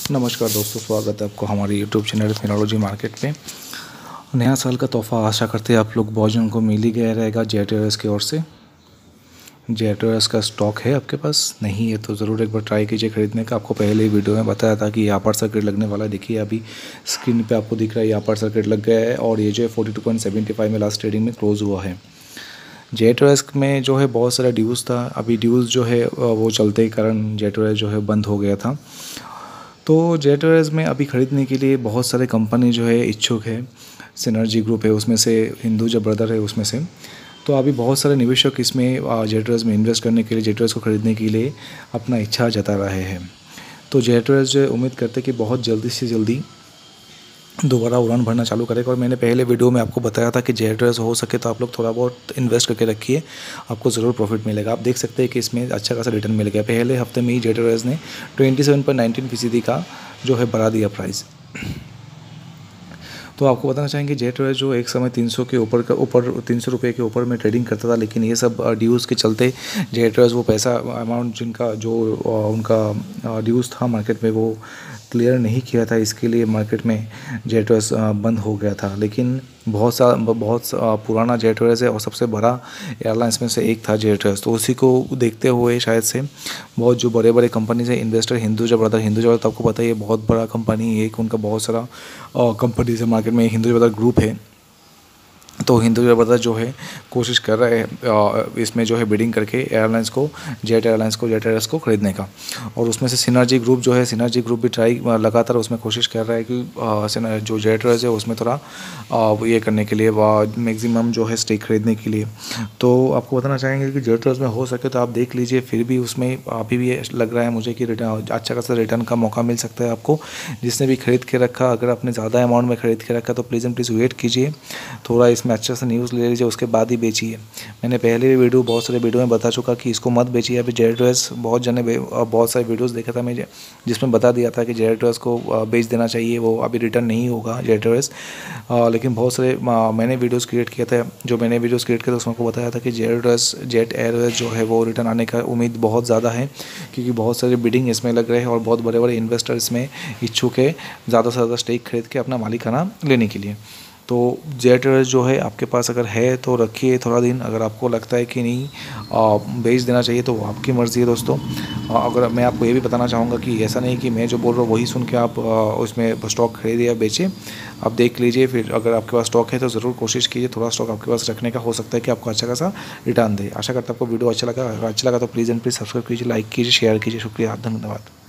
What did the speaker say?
नमस्कार दोस्तों, स्वागत है आपको हमारे यूट्यूब चैनल टेक्नोलॉजी मार्केट में। नया साल का तोहफ़ा आशा करते हैं आप लोग बहुत जन को मिल ही गया रहेगा जेट एयरवेज़ की ओर से। जेट एयरवेज़ का स्टॉक है आपके पास? नहीं है तो ज़रूर एक बार ट्राई कीजिए खरीदने का। आपको पहले ही वीडियो में बताया था कि यहाँ पर सर्किट लगने वाला है। देखिए अभी स्क्रीन पे आपको दिख रहा है, यहाँ पर सर्किट लग गया है और ये जो है 42.75 में लास्ट ट्रेडिंग में क्लोज़ हुआ है। जेट एयरवेज़ में जो है बहुत सारा ड्यूज़ था। अभी ड्यूज़ जो है वो चलते ही कारण जेट एयरवेज़ जो है बंद हो गया था। तो जेट एयरवेज़ में अभी ख़रीदने के लिए बहुत सारे कंपनी जो है इच्छुक है। सिनर्जी ग्रुप है उसमें से, हिंदुजा ब्रदर है उसमें से। तो अभी बहुत सारे निवेशक इसमें जेट एयरवेज़ में इन्वेस्ट करने के लिए, जेट एयरवेज़ को ख़रीदने के लिए अपना इच्छा जता रहे हैं। तो जेट एयरवेज़ जो उम्मीद करते हैं कि बहुत जल्दी से जल्दी दोबारा उड़ान भरना चालू करेगा। और मैंने पहले वीडियो में आपको बताया था कि जेट एयरवेज़ हो सके तो आप लोग थोड़ा बहुत इन्वेस्ट करके रखिए, आपको ज़रूर प्रॉफिट मिलेगा। आप देख सकते हैं कि इसमें अच्छा खासा रिटर्न मिल गया। पहले हफ्ते में ही जेट एयरवेज़ ने 27.19% का जो है बढ़ा दिया प्राइस। तो आपको बताना चाहेंगे जेट एयरवेज़ जो एक समय 300 के ऊपर 300 रुपये के ऊपर में ट्रेडिंग करता था, लेकिन ये सब ड्यूज़ के चलते जेट एयरवेज़ वो पैसा अमाउंट जिनका जो उनका ड्यूज़ था मार्केट में वो क्लियर नहीं किया था, इसके लिए मार्केट में जेट एयरवेज़ बंद हो गया था। लेकिन बहुत पुराना जेट एयरवेज़ है और सबसे बड़ा एयरलाइंस में से एक था जेट एयरवेज़। तो उसी को देखते हुए शायद से बहुत जो बड़े बड़े कंपनी से इन्वेस्टर, हिंदुजा ब्रदर तो आपको पता ही है बहुत बड़ा कंपनी है, एक उनका बहुत सारा कंपनी से मार्केट में हिंदुजा ब्रदर ग्रुप है। तो हिंदुजा ब्रदर जो है कोशिश कर रहे हैं इसमें जो है बिडिंग करके जेट एयरवेज़ को खरीदने का। और उसमें से सिनर्जी ग्रुप जो है, सिनर्जी ग्रुप भी ट्राई लगातार उसमें कोशिश कर रहा है कि जो जेट एयरवेज़ है उसमें थोड़ा ये करने के लिए मैक्सिमम जो है स्टेक खरीदने के लिए। तो आपको बताना चाहेंगे कि जेट एयरवेज़ में हो सके तो आप देख लीजिए। फिर भी उसमें अभी भी लग रहा है मुझे कि अच्छा खासा रिटर्न का मौका मिल सकता है आपको। जिसने भी खरीद के रखा, अगर आपने ज़्यादा अमाउंट में खरीद के रखा तो प्लीज़ वेट कीजिए, थोड़ा इसमें अच्छा सा न्यूज़ ले लीजिए, उसके बाद ही बेचिए। मैंने पहले भी बहुत सारे वीडियो में बता चुका कि इसको मत बेचिए। अभी जेट एयरवेज़ बहुत सारे वीडियोज़ देखा था मैं जिसमें बता दिया था कि जेट एयरवेज़ को बेच देना चाहिए, वो अभी रिटर्न नहीं होगा जेट एयरवेज़। लेकिन बहुत सारे मैंने वीडियोज़ क्रिएट किए थे, उसमें को बताया था कि जेट एयरवेज़ जो है वो रिटर्न आने का उम्मीद बहुत ज़्यादा है, क्योंकि बहुत सारे बिडिंग इसमें लग रहे हैं और बहुत बड़े बड़े इन्वेस्टर इसमें इच्छुक है ज़्यादा से ज़्यादा स्टेक खरीद के अपना मालिकाना लेने के लिए। तो जेट एयरवेज़ जो है आपके पास अगर है तो रखिए थोड़ा दिन। अगर आपको लगता है कि नहीं बेच देना चाहिए तो वो आपकी मर्ज़ी है दोस्तों। अगर मैं आपको ये भी बताना चाहूँगा कि ऐसा नहीं कि मैं जो बोल रहा हूँ वही सुन के आप उसमें स्टॉक खरीदिए या बेचें। आप देख लीजिए, फिर अगर आपके पास स्टॉक है तो ज़रूर कोशिश कीजिए थोड़ा स्टॉक आपके पास रखने का, हो सकता है कि आपको अच्छा खासा रिटर्न दे। आशा करता हूँ आपको वीडियो अच्छा लगा। अगर अच्छा लगा तो प्लीज़ सब्सक्राइब कीजिए, लाइक कीजिए, शेयर कीजिए। शुक्रिया, धन्यवाद।